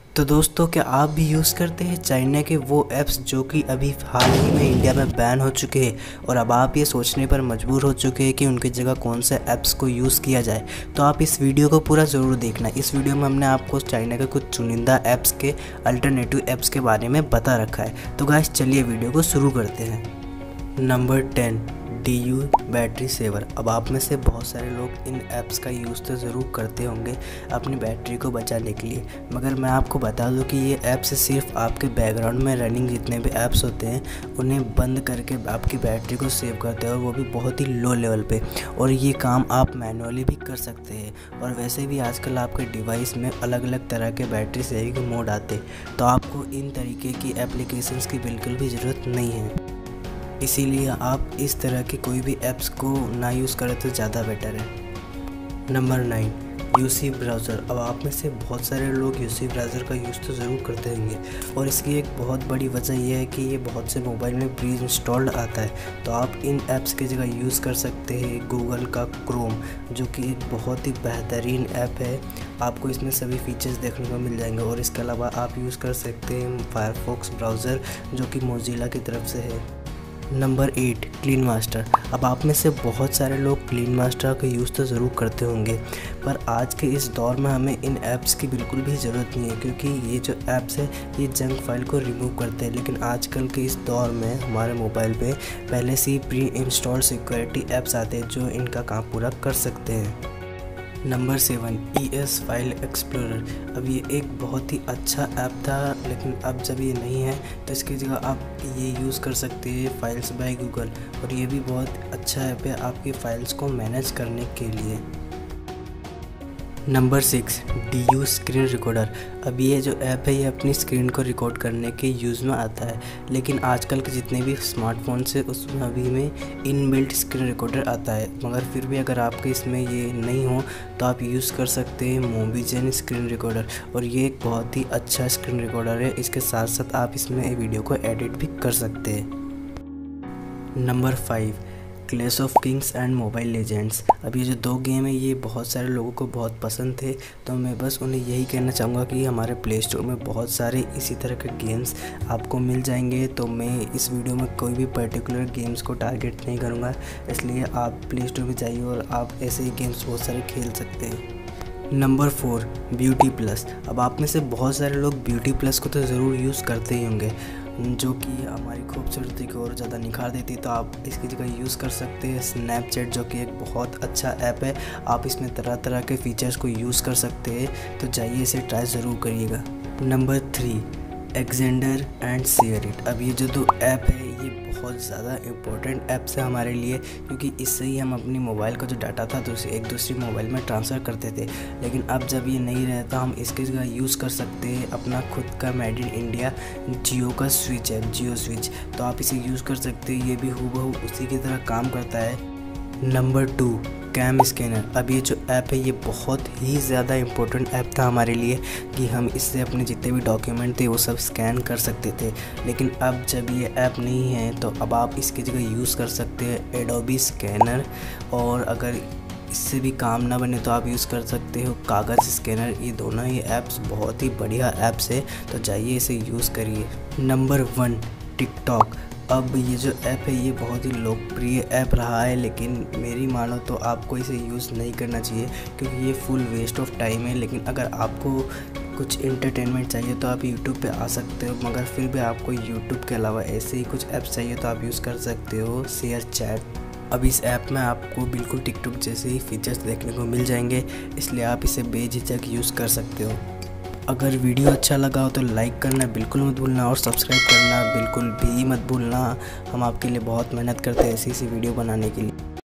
तो दोस्तों, क्या आप भी यूज़ करते हैं चाइना के वो ऐप्स जो कि अभी हाल ही में इंडिया में बैन हो चुके हैं और अब आप ये सोचने पर मजबूर हो चुके हैं कि उनकी जगह कौन से ऐप्स को यूज़ किया जाए? तो आप इस वीडियो को पूरा ज़रूर देखना। इस वीडियो में हमने आपको चाइना के कुछ चुनिंदा ऐप्स के अल्टरनेटिव ऐप्स के बारे में बता रखा है। तो गाइस, चलिए वीडियो को शुरू करते हैं। Number 10, DU battery saver. अब आप में से बहुत सारे लोग इन ऐप्स का यूज़ तो ज़रूर करते होंगे अपनी बैटरी को बचाने के लिए, मगर मैं आपको बता दूं कि ये ऐप्स सिर्फ आपके बैकग्राउंड में रनिंग जितने भी ऐप्स होते हैं उन्हें बंद करके आपकी बैटरी को सेव करते हैं, और वो भी बहुत ही लो लेवल पे। और ये काम आप मैनुअली भी कर सकते हैं। और वैसे भी आजकल आपके डिवाइस में अलग अलग तरह के बैटरी सेविंग मोड आते हैं, तो आपको इन तरीके की एप्लीकेशंस की बिल्कुल भी ज़रूरत नहीं है। इसीलिए आप इस तरह की कोई भी ऐप्स को ना यूज़ करें तो ज़्यादा बेटर है। Number 9, UC browser. अब आप में से बहुत सारे लोग UC ब्राउज़र का यूज़ तो ज़रूर करते होंगे, और इसकी एक बहुत बड़ी वजह यह है कि ये बहुत से मोबाइल में प्री इंस्टॉल्ड आता है। तो आप इन ऐप्स की जगह यूज़ कर सकते हैं गूगल का क्रोम, जो कि एक बहुत ही बेहतरीन ऐप है। आपको इसमें सभी फीचर्स देखने को मिल जाएंगे। और इसके अलावा आप यूज़ कर सकते हैं फायरफॉक्स ब्राउज़र, जो कि मोजिला की तरफ से है। Number 8, clean master. अब आप में से बहुत सारे लोग क्लीन मास्टर का यूज़ तो ज़रूर करते होंगे, पर आज के इस दौर में हमें इन ऐप्स की बिल्कुल भी ज़रूरत नहीं है, क्योंकि ये जो ऐप्स है ये जंक फाइल को रिमूव करते हैं। लेकिन आजकल के इस दौर में हमारे मोबाइल पे पहले से ही प्री इंस्टॉल्ड सिक्योरिटी ऐप्स आते हैं जो इनका काम पूरा कर सकते हैं। Number 7, ES file explorer. अब ये एक बहुत ही अच्छा ऐप था, लेकिन अब जब ये नहीं है तो इसकी जगह आप ये यूज़ कर सकते हैं फाइल्स बाय गूगल, और ये भी बहुत अच्छा ऐप है आपकी फ़ाइल्स को मैनेज करने के लिए। Number 6, DU screen recorder. अब ये जो ऐप है ये अपनी स्क्रीन को रिकॉर्ड करने के यूज़ में आता है, लेकिन आजकल के जितने भी स्मार्टफोन्स है उसमें अभी में इनबिल्ट स्क्रीन रिकॉर्डर आता है। मगर फिर भी अगर आपके इसमें ये नहीं हो तो आप यूज़ कर सकते हैं मोबिजन स्क्रीन रिकॉर्डर, और ये एक बहुत ही अच्छा स्क्रीन रिकॉर्डर है। इसके साथ साथ आप इसमें वीडियो को एडिट भी कर सकते हैं। Number 5, clash of kings and mobile legends. अब ये जो दो गेम है ये बहुत सारे लोगों को बहुत पसंद थे, तो मैं बस उन्हें यही कहना चाहूँगा कि हमारे प्ले स्टोर में बहुत सारे इसी तरह के गेम्स आपको मिल जाएंगे। तो मैं इस वीडियो में कोई भी पर्टिकुलर गेम्स को टारगेट नहीं करूँगा, इसलिए आप प्ले स्टोर में जाइए और आप ऐसे ही गेम्स बहुत सारे खेल सकते हैं। Number 4, beauty plus. अब आप में से बहुत सारे लोग ब्यूटी प्लस को तो ज़रूर यूज़ करते ही होंगे, जो कि हमारी खूबसूरती को और ज़्यादा निखार देती है। तो आप इसकी जगह यूज़ कर सकते हैं स्नैपचैट, जो कि एक बहुत अच्छा ऐप है। आप इसमें तरह तरह के फीचर्स को यूज़ कर सकते हैं, तो जाइए इसे ट्राई ज़रूर करिएगा। Number 3, Xender and SHAREit. अब ये जो दो ऐप है ये बहुत ज़्यादा इम्पोर्टेंट ऐप्स है हमारे लिए, क्योंकि इससे ही हम अपनी मोबाइल का जो डाटा था तो उसे एक दूसरी मोबाइल में ट्रांसफ़र करते थे। लेकिन अब जब ये नहीं रहता, हम इसकी जगह यूज़ कर सकते हैं अपना खुद का मेड इन इंडिया जियो का स्विच ऐप, जियो स्विच। तो आप इसे यूज़ कर सकते हैं, ये भी हूबहू उसी की तरह काम करता है। Number 2, CamScanner. अब ये जो ऐप है ये बहुत ही ज़्यादा इम्पोर्टेंट ऐप था हमारे लिए, कि हम इससे अपने जितने भी डॉक्यूमेंट थे वो सब स्कैन कर सकते थे। लेकिन अब जब ये ऐप नहीं है तो अब आप इसकी जगह यूज़ कर सकते हैं एडोबी स्कैनर, और अगर इससे भी काम ना बने तो आप यूज़ कर सकते हो कागज़ स्कैनर। ये दोनों ही ऐप्स बहुत ही बढ़िया ऐप्स है, तो जाइए इसे यूज़ करिए। Number 1, TikTok. अब ये जो ऐप है ये बहुत ही लोकप्रिय ऐप रहा है, लेकिन मेरी मानो तो आपको इसे यूज़ नहीं करना चाहिए, क्योंकि ये फुल वेस्ट ऑफ टाइम है। लेकिन अगर आपको कुछ एंटरटेनमेंट चाहिए तो आप यूट्यूब पे आ सकते हो, मगर फिर भी आपको यूट्यूब के अलावा ऐसे ही कुछ ऐप्स चाहिए तो आप यूज़ कर सकते हो शेयर चैट। अब इस ऐप में आपको बिल्कुल टिकटॉक जैसे ही फीचर्स देखने को मिल जाएंगे, इसलिए आप इसे बेझिझक यूज़ कर सकते हो। अगर वीडियो अच्छा लगा हो तो लाइक करना बिल्कुल मत भूलना, और सब्सक्राइब करना बिल्कुल भी मत भूलना। हम आपके लिए बहुत मेहनत करते हैं ऐसी वीडियो बनाने के लिए।